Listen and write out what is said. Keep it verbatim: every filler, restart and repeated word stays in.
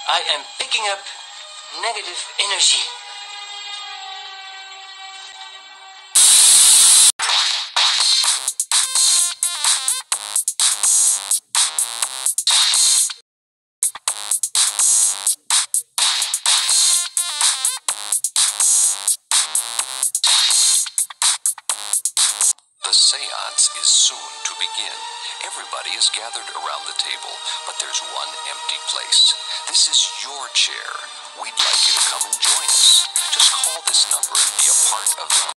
I am picking up negative energy. The seance is soon to begin. Everybody is gathered around the table, but there's one empty place. This is your chair. We'd like you to come and join us. Just call this number and be a part of the